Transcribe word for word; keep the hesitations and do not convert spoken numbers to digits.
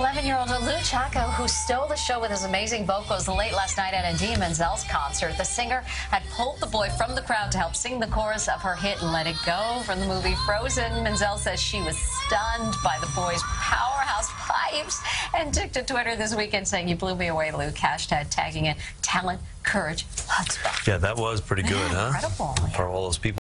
eleven-year-old Lou Chaco, who stole the show with his amazing vocals late last night at Idina Menzel's concert. The singer had pulled the boy from the crowd to help sing the chorus of her hit Let It Go from the movie Frozen. Menzel says she was stunned by the boy's powerhouse pipes and took to Twitter this weekend saying, "You blew me away, Luke." Hashtag tagging it talent, courage, chutzpah. Yeah, that was pretty good, yeah, huh? Incredible. For all those people.